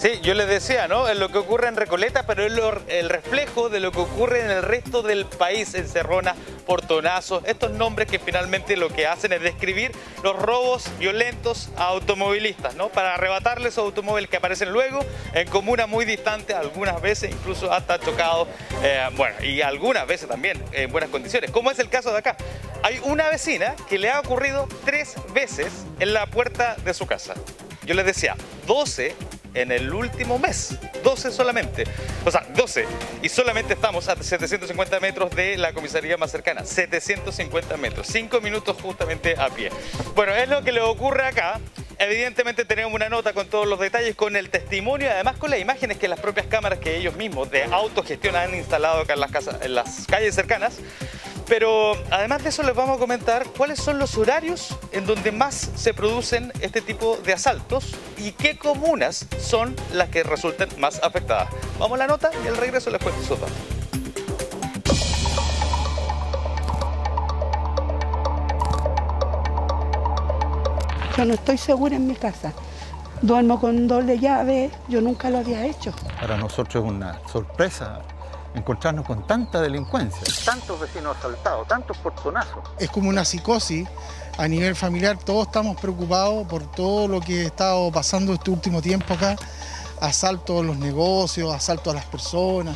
Sí, yo les decía, ¿no? Es lo que ocurre en Recoleta, pero es el reflejo de lo que ocurre en el resto del país, en Cerrona, Portonazo, estos nombres que finalmente lo que hacen es describir los robos violentos a automovilistas, ¿no? Para arrebatarles esos automóviles que aparecen luego en comunas muy distantes, algunas veces incluso hasta chocados, bueno, y algunas veces también en buenas condiciones, como es el caso de acá. Hay una vecina que le ha ocurrido 3 veces en la puerta de su casa. Yo les decía, 12 en el último mes, 12 solamente, o sea, 12, y solamente estamos a 750 metros de la comisaría más cercana, 750 metros, 5 minutos justamente a pie. Bueno, es lo que le ocurre acá. Evidentemente tenemos una nota con todos los detalles, con el testimonio y además con las imágenes que las propias cámaras que ellos mismos de autogestión han instalado acá en las calles cercanas. Pero además de eso les vamos a comentar cuáles son los horarios en donde más se producen este tipo de asaltos y qué comunas son las que resultan más afectadas. Vamos a la nota y al regreso les cuento sus datos. Yo no estoy segura en mi casa. Duermo con doble llave, yo nunca lo había hecho. Para nosotros es una sorpresa encontrarnos con tanta delincuencia, tantos vecinos asaltados, tantos portonazos. Es como una psicosis a nivel familiar, todos estamos preocupados por todo lo que ha estado pasando este último tiempo acá, asaltos a los negocios, asaltos a las personas.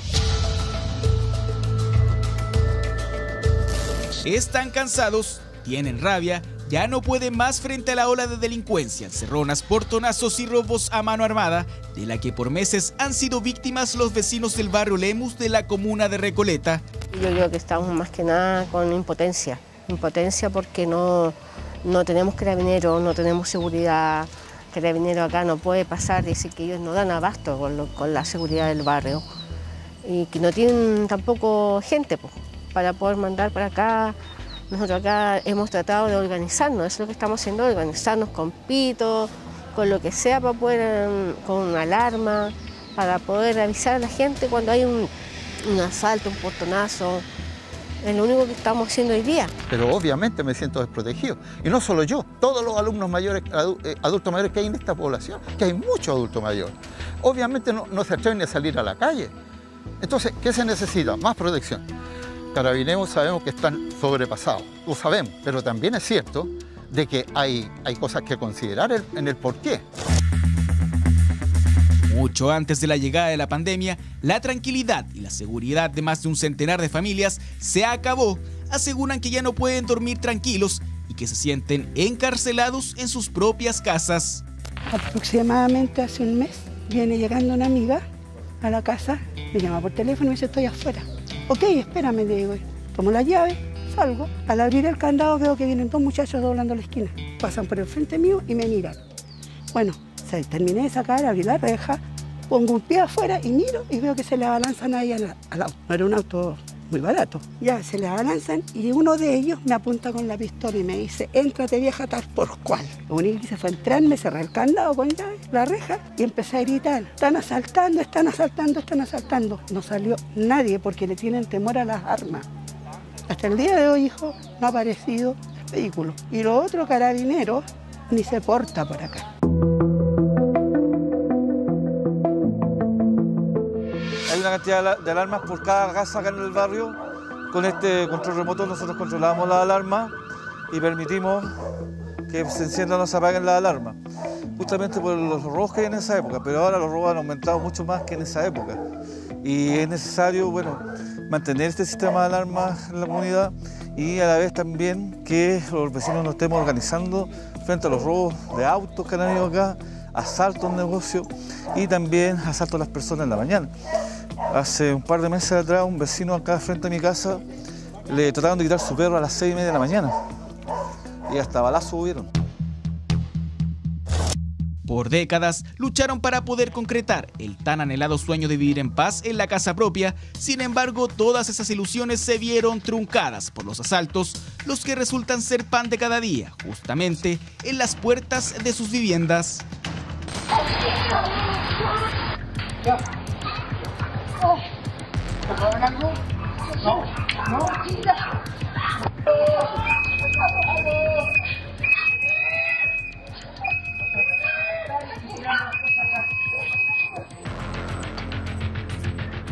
Están cansados, tienen rabia, ya no pueden más frente a la ola de delincuencia, encerronas, portonazos y robos a mano armada, de la que por meses han sido víctimas los vecinos del barrio Lemus de la comuna de Recoleta. Yo creo que estamos más que nada con impotencia porque no tenemos carabineros, no tenemos seguridad, carabinero acá no puede pasar, dice que ellos no dan abasto con la seguridad del barrio y que no tienen tampoco gente para poder mandar para acá. Nosotros acá hemos tratado de organizarnos, eso es lo que estamos haciendo, organizarnos con pitos, con lo que sea para poder, con una alarma, para poder avisar a la gente cuando hay un asalto, un portonazo. Es lo único que estamos haciendo hoy día. Pero obviamente me siento desprotegido. Y no solo yo, todos los alumnos mayores, adultos mayores que hay en esta población, que hay muchos adultos mayores. Obviamente no se atreven ni a salir a la calle. Entonces, ¿qué se necesita? Más protección. Carabineros sabemos que están sobrepasados, lo sabemos, pero también es cierto de que hay cosas que considerar en el porqué. Mucho antes de la llegada de la pandemia, la tranquilidad y la seguridad de más de un centenar de familias se acabó. Aseguran que ya no pueden dormir tranquilos y que se sienten encarcelados en sus propias casas. Aproximadamente hace un mes viene llegando una amiga a la casa, me llama por teléfono y me dice estoy afuera. Ok, espérame, le digo, tomo la llave, salgo. Al abrir el candado veo que vienen 2 muchachos doblando la esquina. Pasan por el frente mío y me miran. Bueno, terminé de sacar, abrí la reja, pongo un pie afuera y miro y veo que se le abalanzan ahí al auto. No era un auto muy barato. Ya se le abalanzan y uno de ellos me apunta con la pistola y me dice, éntrate vieja tal por cual. Lo único que hice fue entrarme, cerrar el candado con llave, la reja y empecé a gritar, están asaltando, están asaltando, están asaltando. No salió nadie porque le tienen temor a las armas. Hasta el día de hoy, hijo, no ha aparecido el vehículo. Y los otros carabineros ni se porta por acá. Hay una cantidad de alarmas por cada casa acá en el barrio. Con este control remoto nosotros controlamos las alarmas y permitimos que se enciendan o se apaguen las alarmas. Justamente por los robos que hay en esa época, pero ahora los robos han aumentado mucho más que en esa época. Y es necesario, bueno, mantener este sistema de alarmas en la comunidad y a la vez también que los vecinos nos estemos organizando frente a los robos de autos que han habido acá, asaltos a un negocio y también asaltos a las personas en la mañana. Hace un par de meses atrás, un vecino acá frente a mi casa le trataron de quitar su perro a las 6:30 de la mañana y hasta balazos hubieron. Por décadas lucharon para poder concretar el tan anhelado sueño de vivir en paz en la casa propia. Sin embargo, todas esas ilusiones se vieron truncadas por los asaltos, los que resultan ser pan de cada día, justamente en las puertas de sus viviendas.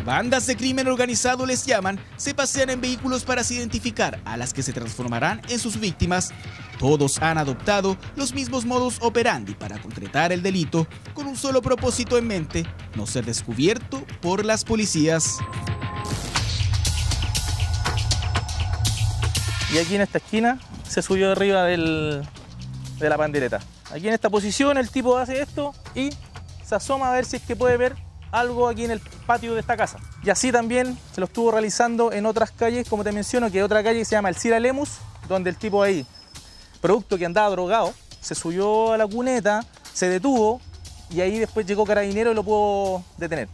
Bandas de crimen organizado les llaman, se pasean en vehículos para identificar a las que se transformarán en sus víctimas. Todos han adoptado los mismos modus operandi para concretar el delito, con un solo propósito en mente: no ser descubierto por las policías. Y aquí en esta esquina se subió arriba de la pandereta. Aquí en esta posición el tipo hace esto y se asoma a ver si es que puede ver algo aquí en el patio de esta casa. Y así también se lo estuvo realizando en otras calles, como te menciono, que hay otra calle que se llama Alcira Lemus, donde el tipo ahí, producto que andaba drogado, se subió a la cuneta, se detuvo y ahí después llegó Carabinero y lo pudo detener.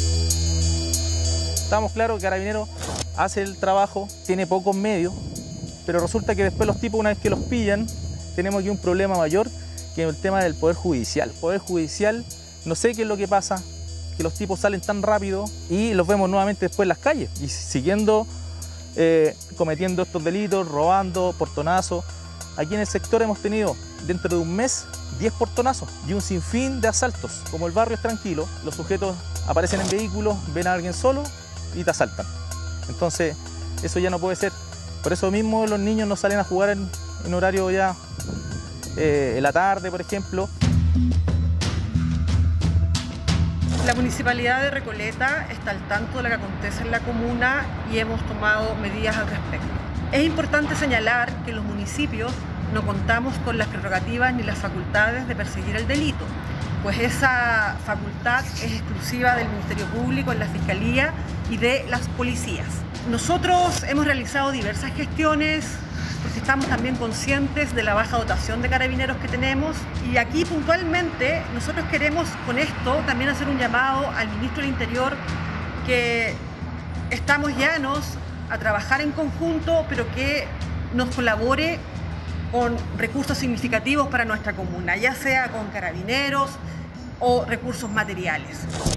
Estamos claros que Carabinero hace el trabajo, tiene pocos medios, pero resulta que después los tipos, una vez que los pillan, tenemos aquí un problema mayor, que es el tema del Poder Judicial. El Poder Judicial, no sé qué es lo que pasa, que los tipos salen tan rápido y los vemos nuevamente después en las calles y siguiendo cometiendo estos delitos, robando, portonazos. Aquí en el sector hemos tenido dentro de un mes 10 portonazos y un sinfín de asaltos. Como el barrio es tranquilo, los sujetos aparecen en vehículos, ven a alguien solo y te asaltan. Entonces eso ya no puede ser. Por eso mismo los niños no salen a jugar en horario ya en la tarde, por ejemplo. La Municipalidad de Recoleta está al tanto de lo que acontece en la comuna y hemos tomado medidas al respecto. Es importante señalar que los municipios no contamos con las prerrogativas ni las facultades de perseguir el delito, pues esa facultad es exclusiva del Ministerio Público, en la Fiscalía y de las policías. Nosotros hemos realizado diversas gestiones porque estamos también conscientes de la baja dotación de carabineros que tenemos, y aquí puntualmente nosotros queremos con esto también hacer un llamado al Ministro del Interior, que estamos llanos a trabajar en conjunto, pero que nos colabore con recursos significativos para nuestra comuna, ya sea con carabineros o recursos materiales.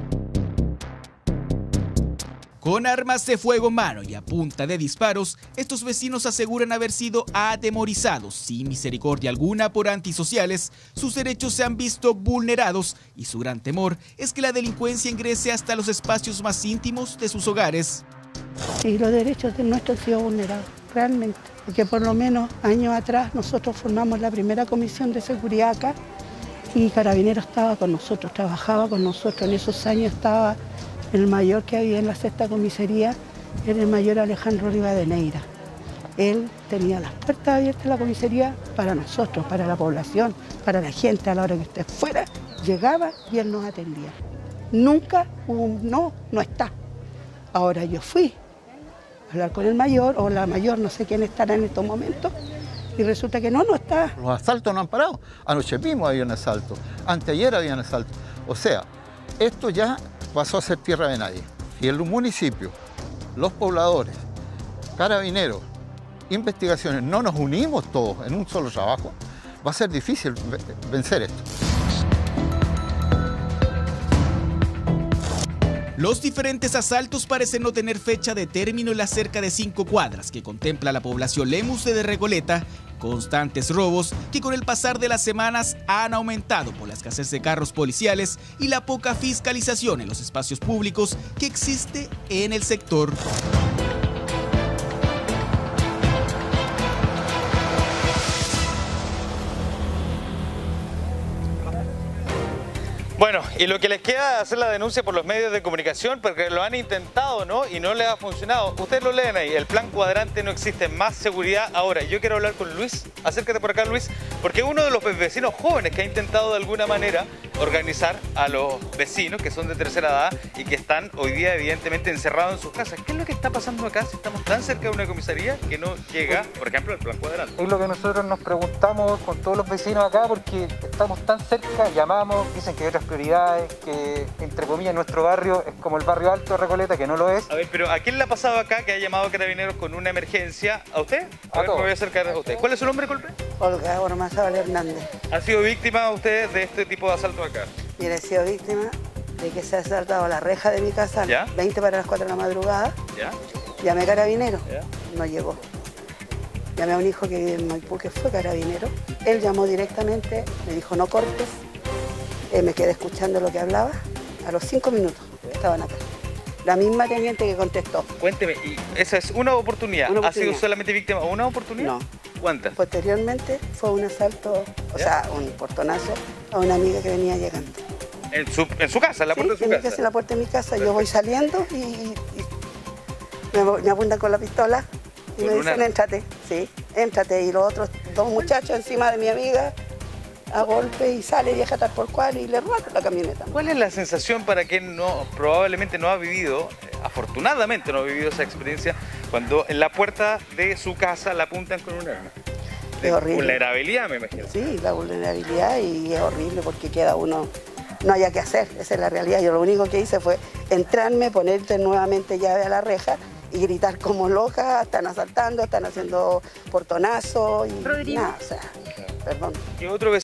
Con armas de fuego en mano y a punta de disparos, estos vecinos aseguran haber sido atemorizados sin misericordia alguna por antisociales. Sus derechos se han visto vulnerados y su gran temor es que la delincuencia ingrese hasta los espacios más íntimos de sus hogares. Sí, los derechos de nuestros han sido vulnerados, realmente. Porque por lo menos años atrás nosotros formamos la primera comisión de seguridad acá y Carabineros estaba con nosotros, trabajaba con nosotros. En esos años estaba el mayor que había en la sexta comisaría, era el mayor Alejandro Rivadeneira. Él tenía las puertas abiertas de la comisaría para nosotros, para la población, para la gente. A la hora que usted fuera, llegaba y él nos atendía. Nunca hubo un no está. Ahora yo fui a hablar con el mayor, o la mayor, no sé quién estará en estos momentos, y resulta que no está. Los asaltos no han parado. Anoche mismo había un asalto, anteayer había un asalto. O sea, esto ya pasó a ser tierra de nadie. Y el municipio, los pobladores, carabineros, investigaciones, no nos unimos todos en un solo trabajo, va a ser difícil vencer esto. Los diferentes asaltos parecen no tener fecha de término en las cerca de 5 cuadras que contempla la población Lemus de Recoleta. Constantes robos que con el pasar de las semanas han aumentado por la escasez de carros policiales y la poca fiscalización en los espacios públicos que existe en el sector. Bueno, y lo que les queda es hacer la denuncia por los medios de comunicación, porque lo han intentado, ¿no? Y no les ha funcionado. Ustedes lo leen ahí, el plan cuadrante no existe, más seguridad ahora. Yo quiero hablar con Luis, acércate por acá, Luis, porque uno de los vecinos jóvenes que ha intentado de alguna manera organizar a los vecinos que son de tercera edad y que están hoy día evidentemente encerrados en sus casas. ¿Qué es lo que está pasando acá si estamos tan cerca de una comisaría que no llega, por ejemplo, el plan cuadrante? Es lo que nosotros nos preguntamos con todos los vecinos acá, porque estamos tan cerca, llamamos, dicen que hay otras prioridades, que entre comillas nuestro barrio es como el barrio alto de Recoleta, que no lo es. A ver, pero ¿a quién le ha pasado acá que ha llamado a Carabineros con una emergencia? ¿A usted? A ver, me voy a acercar a usted. ¿Cuál es su nombre, disculpe? Olga Ormazábal Hernández. ¿Ha sido víctima usted de este tipo de asalto acá? Mire, he sido víctima de que se ha asaltado la reja de mi casa, ¿ya? 20 para las 4 de la madrugada. ¿Ya? Llamé a Carabineros, ¿ya? No llegó. Llamé a un hijo que vive en Maipú, que fue carabinero. Él llamó directamente, me dijo no cortes. Me quedé escuchando lo que hablaba. A los 5 minutos estaban acá. La misma teniente que contestó. Cuénteme, ¿y esa es una oportunidad? Una ¿Ha sido oportunidad. solamente víctima de una oportunidad? No. ¿Cuántas? Posteriormente fue un asalto, o sea, un portonazo a una amiga que venía llegando. ¿En su casa, en la puerta de su en mi casa? casa, en la puerta de mi casa. Yo voy saliendo y me apuntan con la pistola y ¿Con me una? dicen, éntrate. Sí, éntrate. Y los otros dos muchachos encima de mi amiga a golpe y sale vieja tal por cual y le roban la camioneta. ¿Cuál es la sensación para quien probablemente no ha vivido, afortunadamente no ha vivido esa experiencia, cuando en la puerta de su casa la apuntan con un arma? Es horrible. Vulnerabilidad, me imagino. Sí, la vulnerabilidad y es horrible porque queda uno, no haya que hacer, esa es la realidad. Yo lo único que hice fue entrarme, ponerte nuevamente llave a la reja y gritar como loca, están asaltando, están haciendo portonazo y Rodrigo. nada, o sea, perdón. ¿Qué otro